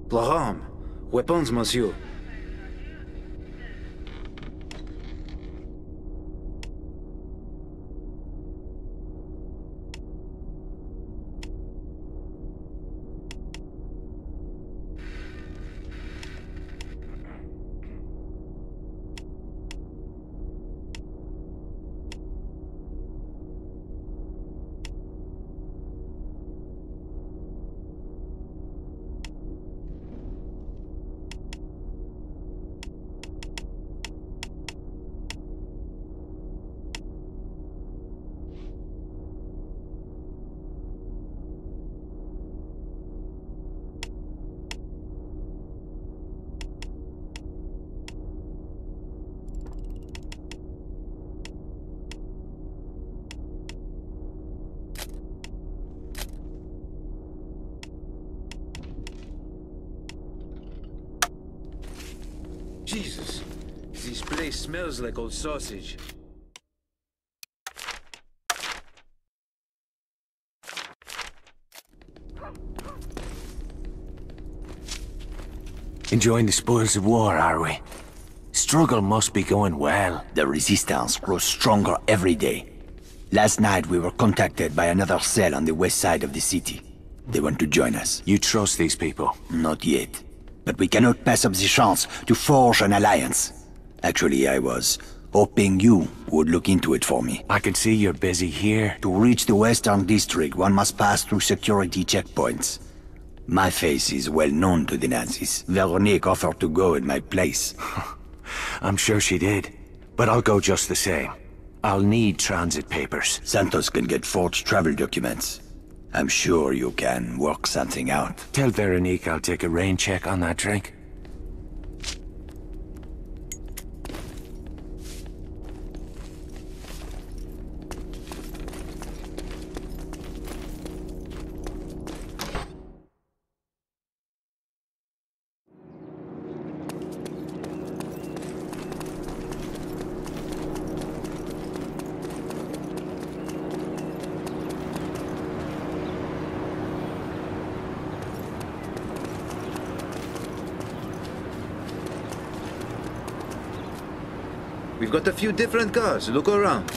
Laham. Weapons, monsieur. Jesus, this place smells like old sausage. Enjoying the spoils of war, are we? Struggle must be going well. The resistance grows stronger every day. Last night we were contacted by another cell on the west side of the city. They want to join us. You trust these people? Not yet. But we cannot pass up the chance to forge an alliance. Actually, I was hoping you would look into it for me. I can see you're busy here. To reach the Western District, one must pass through security checkpoints. My face is well known to the Nazis. Veronique offered to go in my place. I'm sure she did. But I'll go just the same. I'll need transit papers. Santos can get forged travel documents. I'm sure you can work something out. Tell Veronique I'll take a rain check on that drink. We've got a few different cars. Look around.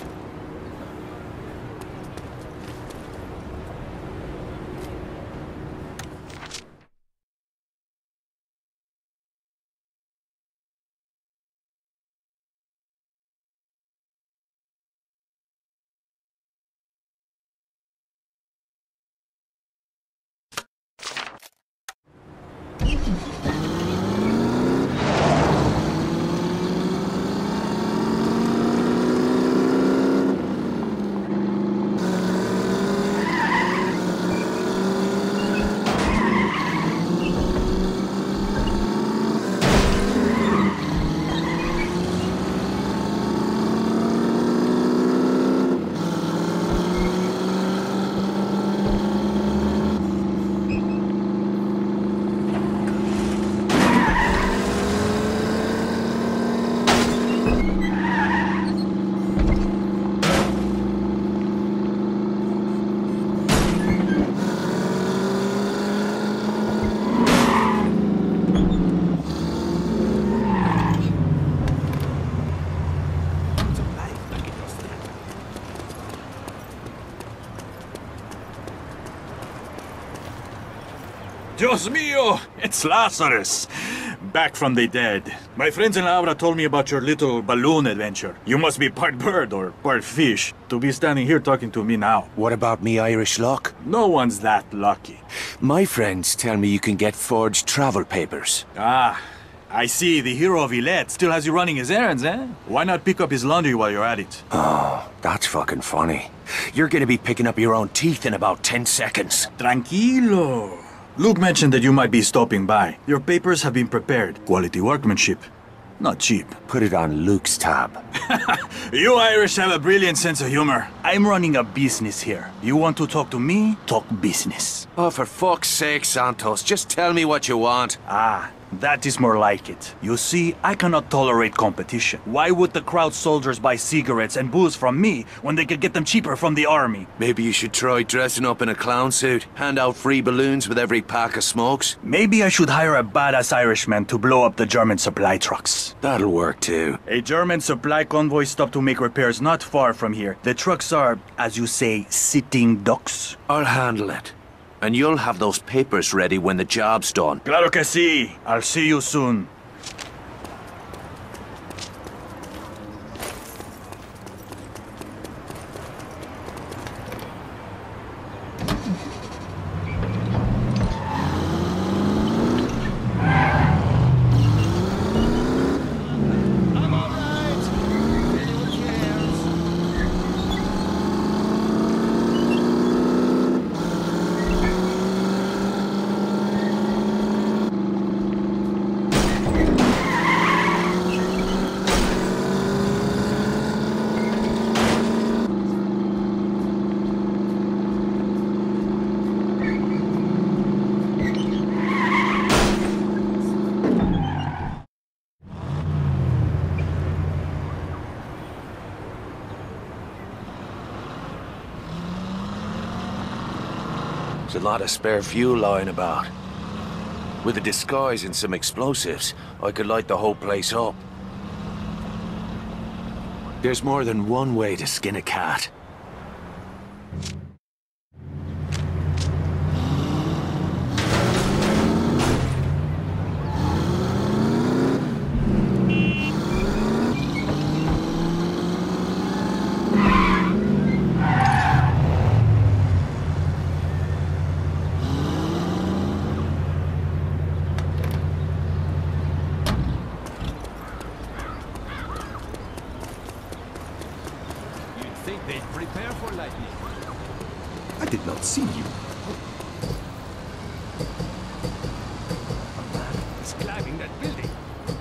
Dios mío! It's Lazarus! Back from the dead. My friends in Laura told me about your little balloon adventure. You must be part bird or part fish to be standing here talking to me now. What about me Irish luck? No one's that lucky. My friends tell me you can get forged travel papers. Ah, I see. The hero of Illet still has you running his errands, eh? Why not pick up his laundry while you're at it? Oh, that's fucking funny. You're gonna be picking up your own teeth in about 10 seconds. Tranquilo. Luke mentioned that you might be stopping by. Your papers have been prepared. Quality workmanship. Not cheap. Put it on Luke's tab. You Irish have a brilliant sense of humor. I'm running a business here. You want to talk to me? Talk business. Oh, for fuck's sake, Santos, just tell me what you want. Ah, That is more like it. You see, I cannot tolerate competition. Why would the crowd soldiers buy cigarettes and booze from me when they could get them cheaper from the army? Maybe you should try dressing up in a clown suit, hand out free balloons with every pack of smokes. Maybe I should hire a badass Irishman to blow up the German supply trucks. That'll work too. A German supply convoy stopped to make repairs not far from here. The trucks are, as you say, sitting ducks. I'll handle it. And you'll have those papers ready when the job's done. Claro que sí. I'll see you soon. There's a lot of spare fuel lying about. With a disguise and some explosives, I could light the whole place up. There's more than one way to skin a cat. Think they'd prepare for lightning. I did not see you. A man is climbing that building.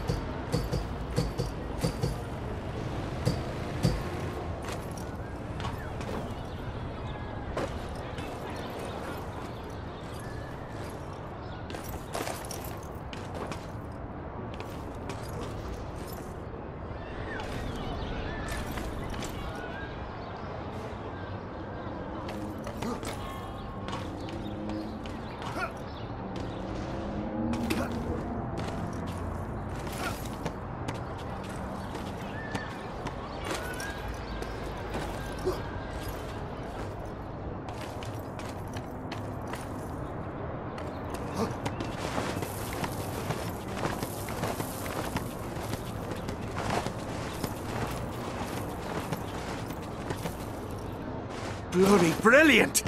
Bloody brilliant!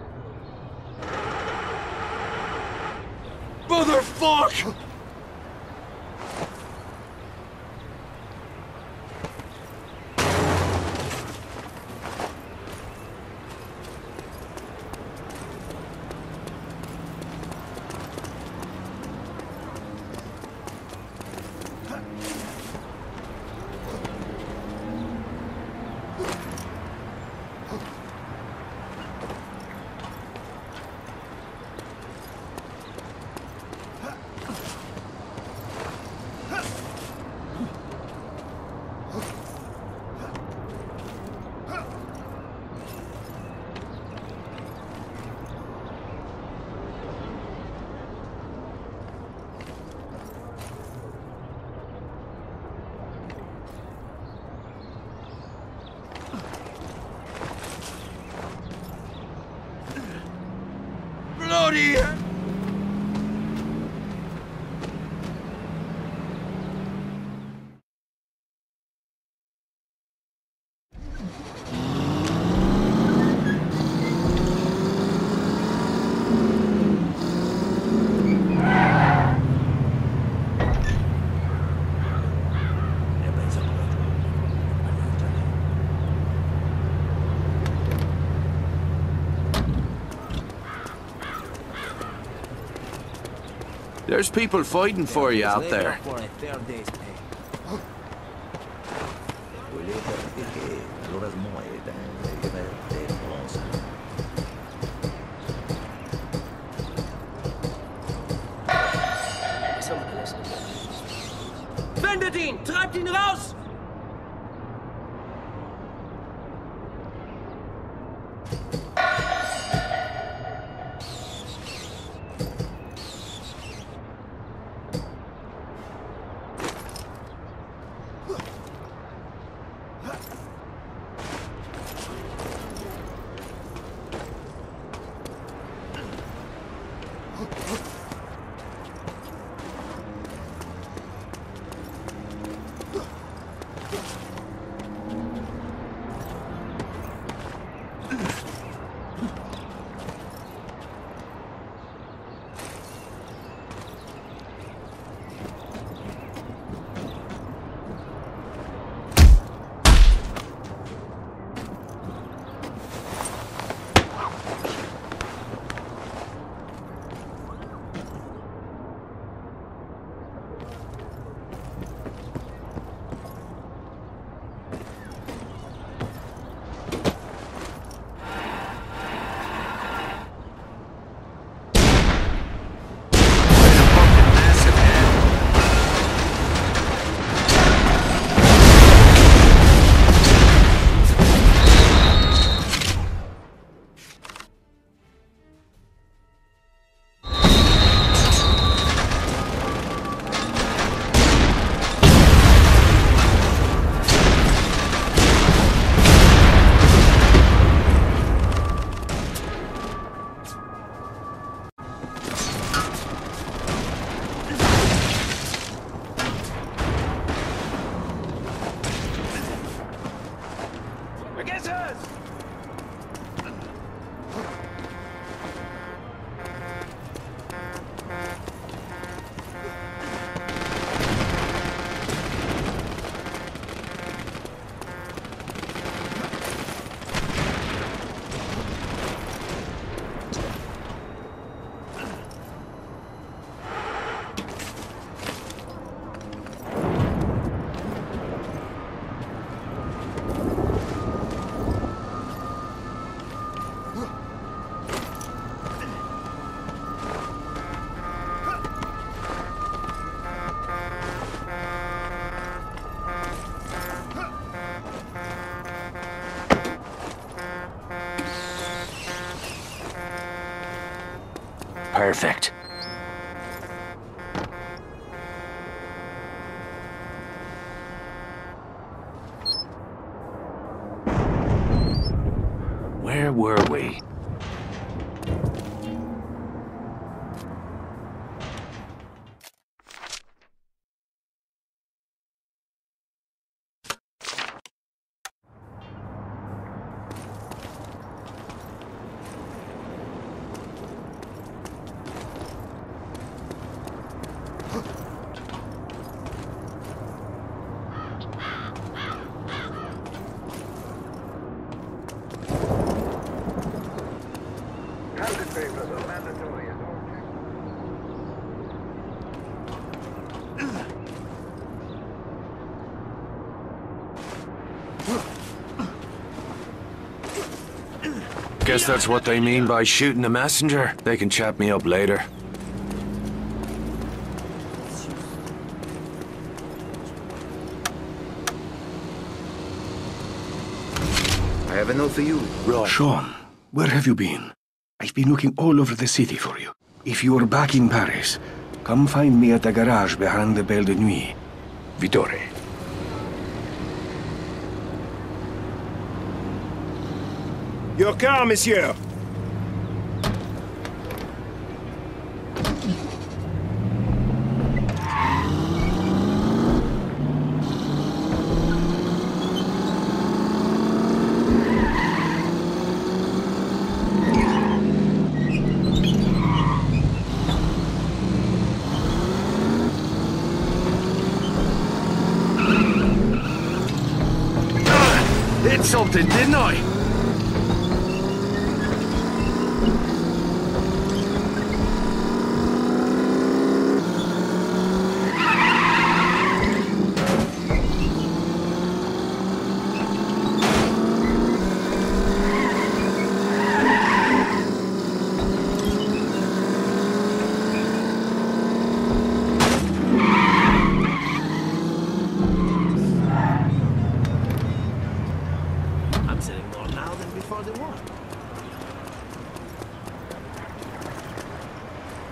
Motherfuck! Bloody! There's people fighting for you out there. For a third day's pay. Wendet ihn! Treibt ihn raus! Perfect. Where were we? Guess that's what they mean by shooting a messenger. They can chat me up later. I have a note for you. Right. Sean, where have you been? I've been looking all over the city for you. If you're back in Paris, come find me at the garage behind the Belle de Nuit. Vittore. Your car, monsieur. Hit something, didn't I?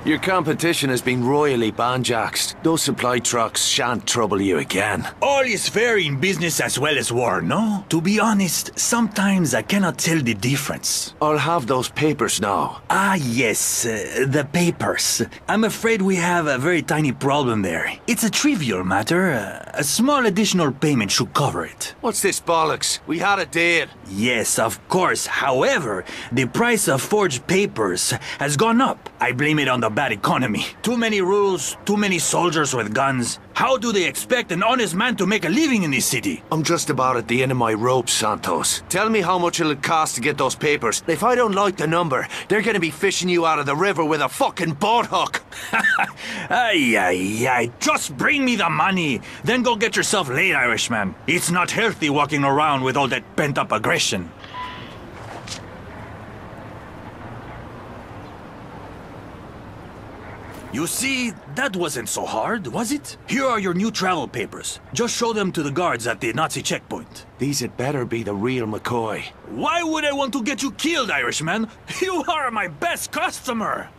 Your competition has been royally banjaxed. Those supply trucks shan't trouble you again. All is fair in business as well as war, no? To be honest, sometimes I cannot tell the difference. I'll have those papers now. Ah, yes, the papers. I'm afraid we have a very tiny problem there. It's a trivial matter. A small additional payment should cover it. What's this bollocks? We had a deal. Yes, of course. However, the price of forged papers has gone up. I blame it on the bad economy. Too many rules, too many soldiers with guns. How do they expect an honest man to make a living in this city? I'm just about at the end of my rope, Santos. Tell me how much it'll cost to get those papers. If I don't like the number, they're gonna be fishing you out of the river with a fucking boat hook. Ay, ay, ay. Just bring me the money. Then go get yourself laid, Irishman. It's not healthy walking around with all that pent-up aggression. You see, that wasn't so hard, was it? Here are your new travel papers. Just show them to the guards at the Nazi checkpoint. These had better be the real McCoy. Why would I want to get you killed, Irishman? You are my best customer!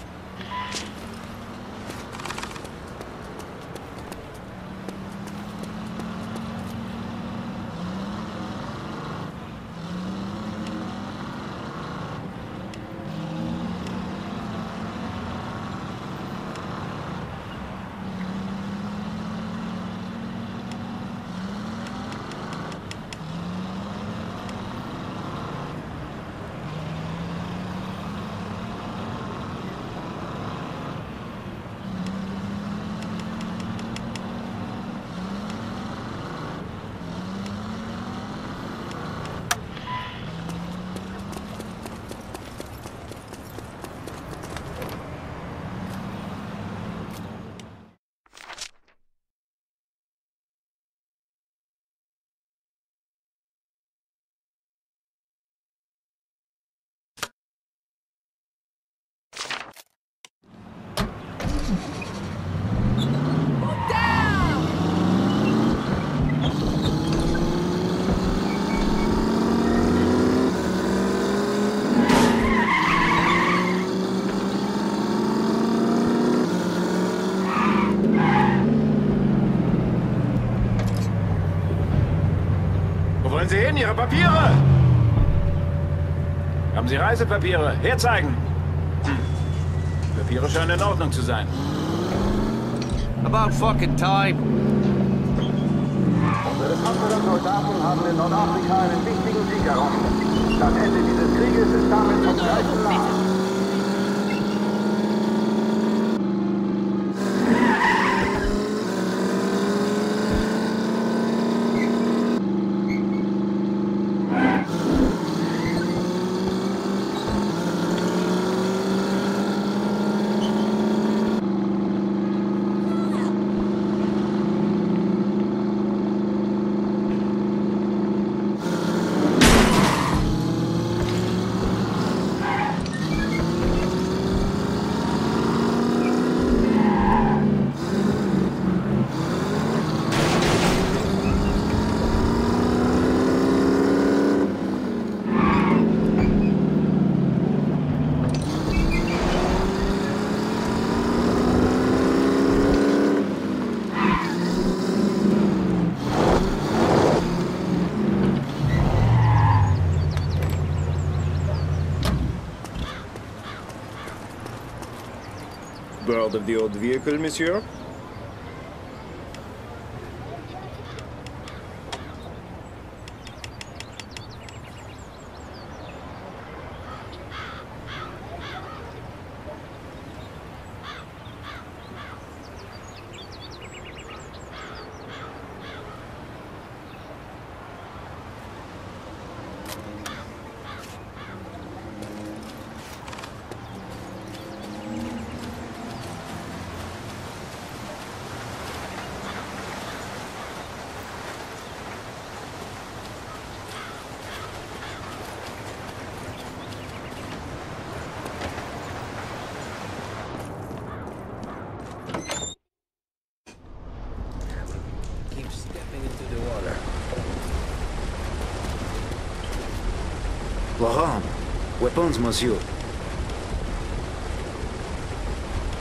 Wollen Sie hin? Ihre Papiere! Haben Sie Reisepapiere? Herzeigen! Papiere scheinen in Ordnung zu sein. About fucking time. Unsere tapferen Soldaten haben in Nordafrika einen wichtigen Sieg errungen. Das Ende dieses Krieges ist damit zum Greifen nah. Board of the old vehicle, monsieur? Laurent, weapons, monsieur.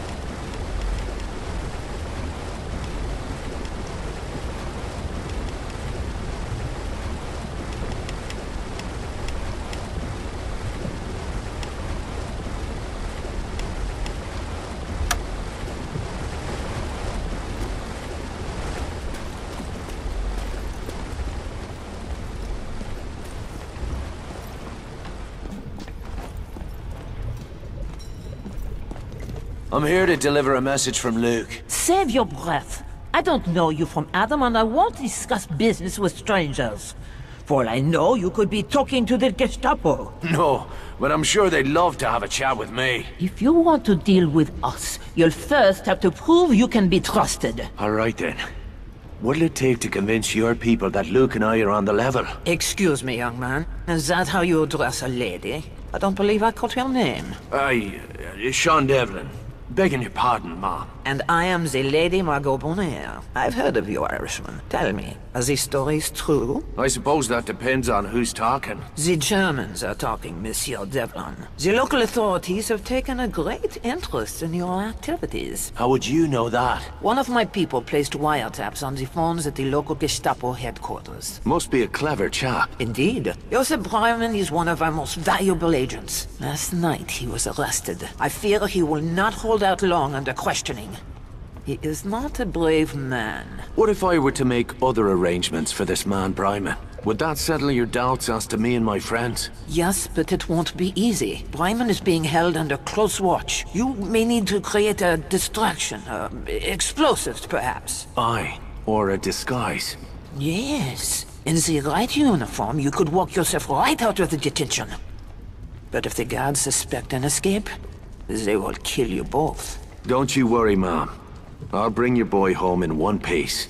I'm here to deliver a message from Luke. Save your breath. I don't know you from Adam, and I won't discuss business with strangers. For all I know, you could be talking to the Gestapo. No, but I'm sure they'd love to have a chat with me. If you want to deal with us, you'll first have to prove you can be trusted. All right then. What'll it take to convince your people that Luke and I are on the level? Excuse me, young man. Is that how you address a lady? I don't believe I caught your name. Sean Devlin. Begging your pardon, Mom. And I am the Lady Margot Bonheur. I've heard of you, Irishman. Tell me, are these stories true? I suppose that depends on who's talking. The Germans are talking, Monsieur Devlin. The local authorities have taken a great interest in your activities. How would you know that? One of my people placed wiretaps on the phones at the local Gestapo headquarters. Must be a clever chap. Indeed. Joseph Breiman is one of our most valuable agents. Last night he was arrested. I fear he will not hold out long under questioning. He is not a brave man. What if I were to make other arrangements for this man, Breiman? Would that settle your doubts as to me and my friends? Yes, but it won't be easy. Breiman is being held under close watch. You may need to create a distraction. Explosives, perhaps. Aye, or a disguise. Yes. In the right uniform, you could walk yourself right out of the detention. But if the guards suspect an escape, they will kill you both. Don't you worry, Mom. I'll bring your boy home in one piece.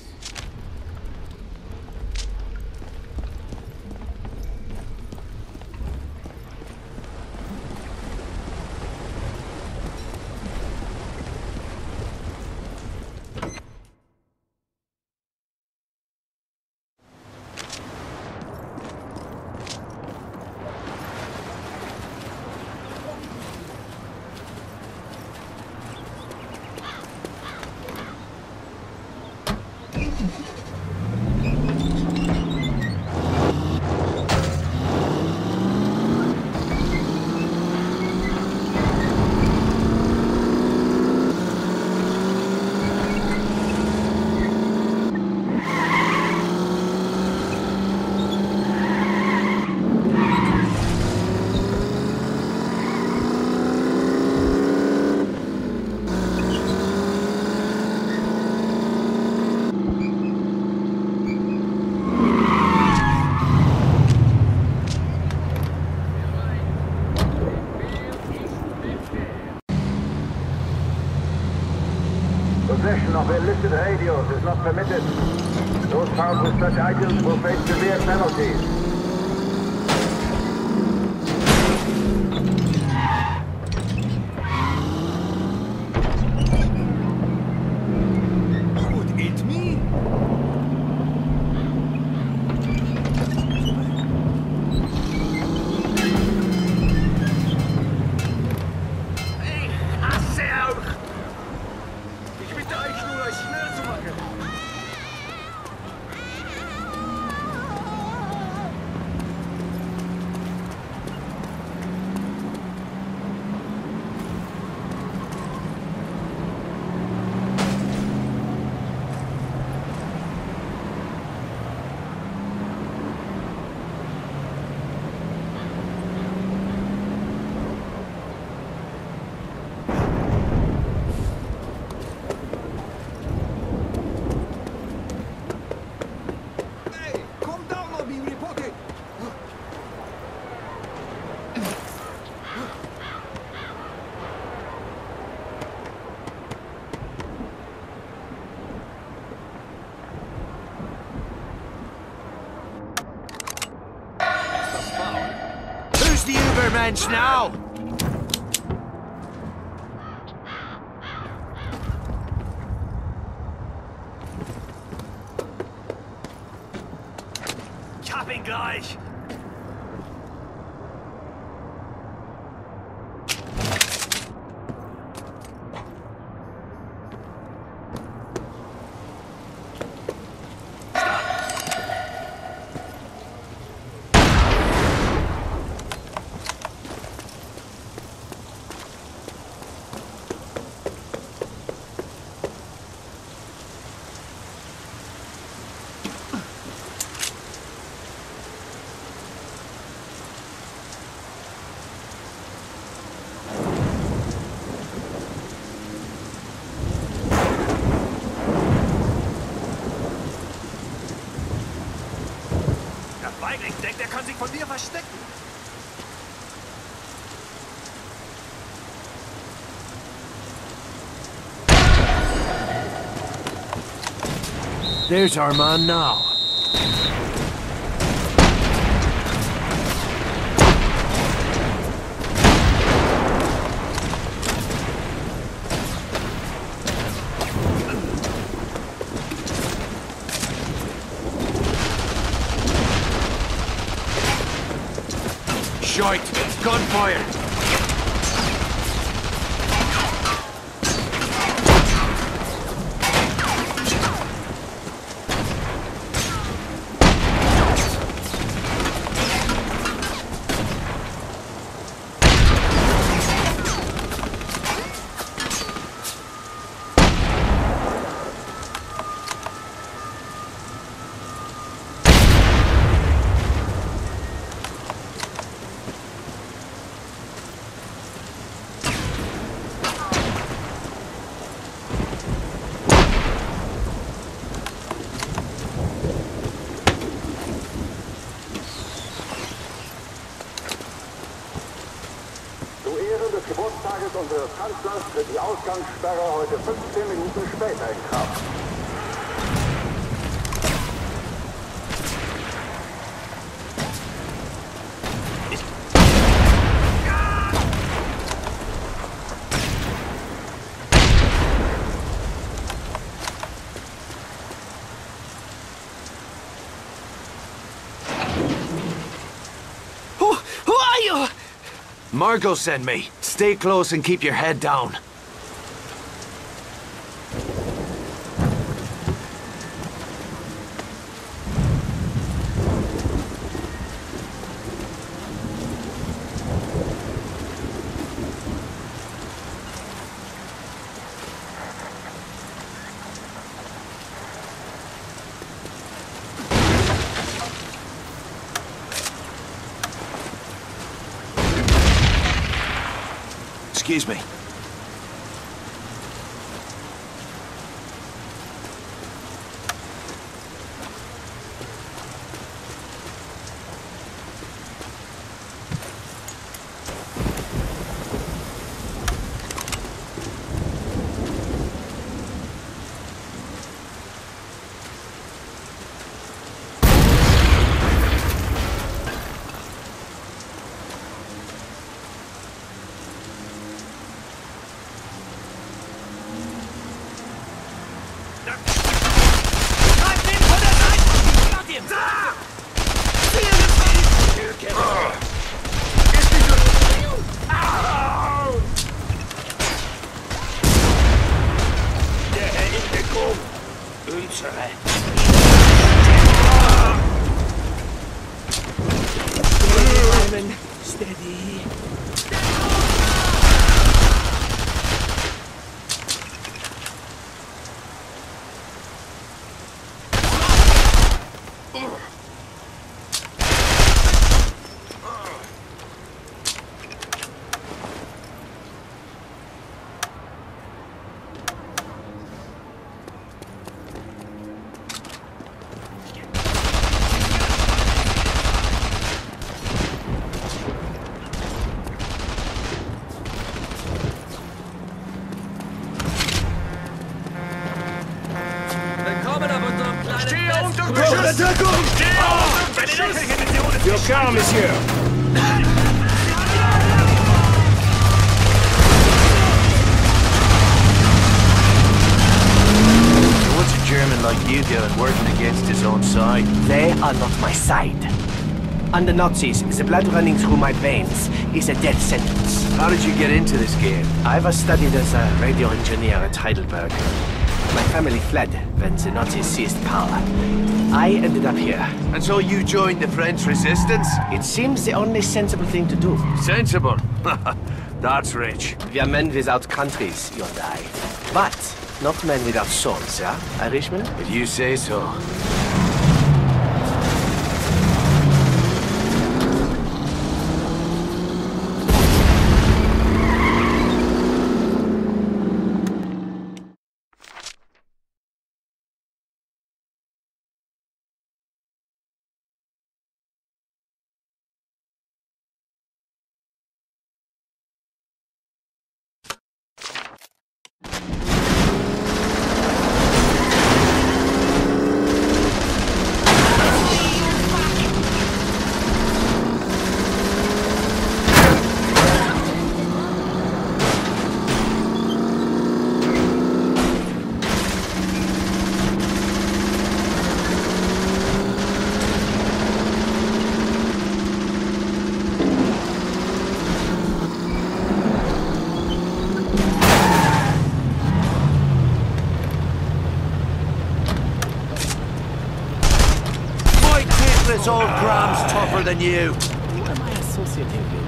Possession of illicit radios is not permitted. Those found with such items will face severe penalties. Who's the Ubermensch now? Ich hab ihn gleich! Denkt, er kann sich von mir verstecken. There's our man now. Shite! Gunfire! Geburtstages unseres Kanzlers tritt die Ausgangssperre heute 15 Minuten später in Kraft. Who are you? Margot sent me. Stay close and keep your head down. Excuse me. Steady. Your car, monsieur. What's a German like you doing working against his own side? They are not my side. Under Nazis, the blood running through my veins is a death sentence. How did you get into this game? I was studied as a radio engineer at Heidelberg. My family fled when the Nazis seized power. I ended up here. And so you joined the French resistance? It seems the only sensible thing to do. Sensible? That's rich. We are men without countries, you and I. But not men without souls, yeah, Irishman? If you say so. knows old Graham's tougher than you. Who am I associating with?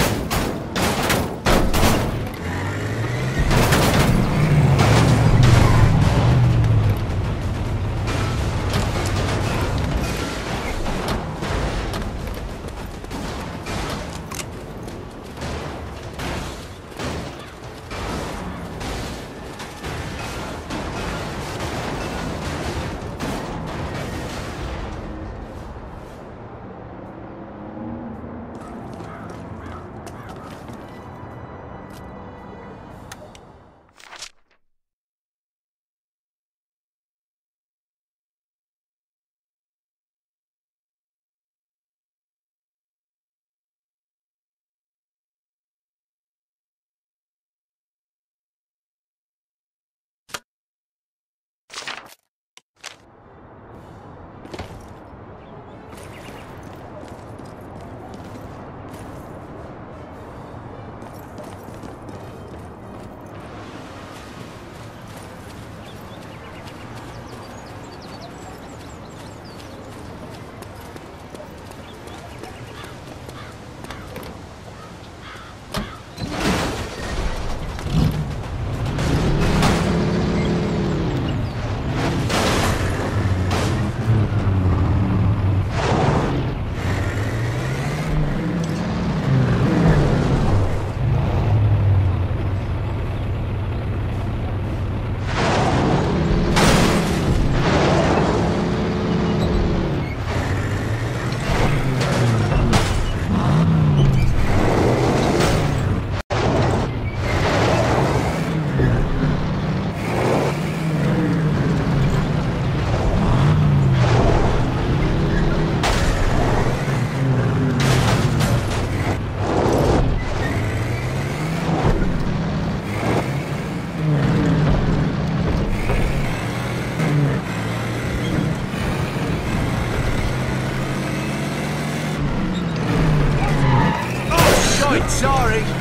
Sorry.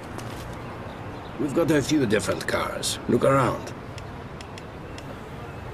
We've got a few different cars. Look around.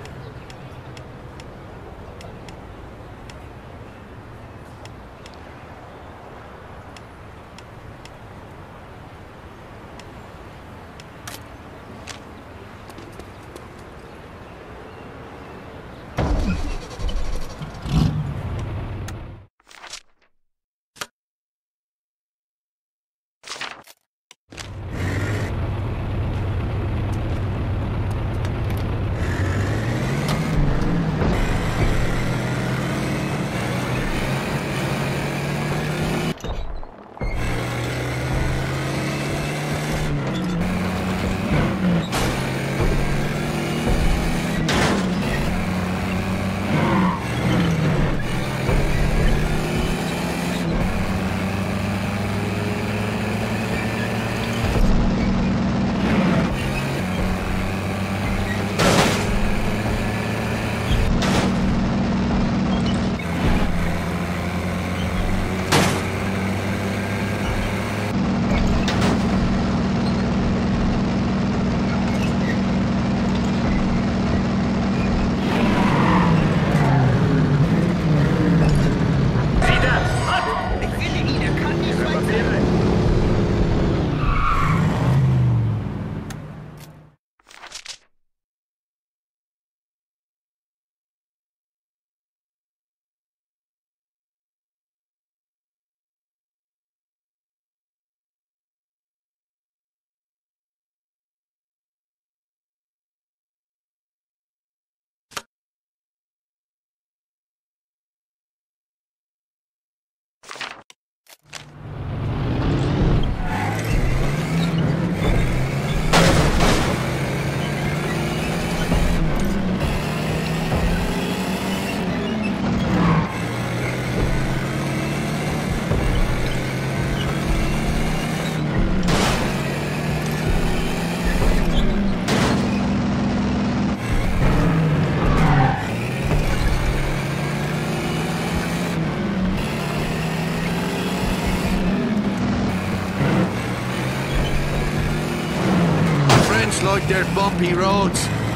Looks like they're bumpy roads.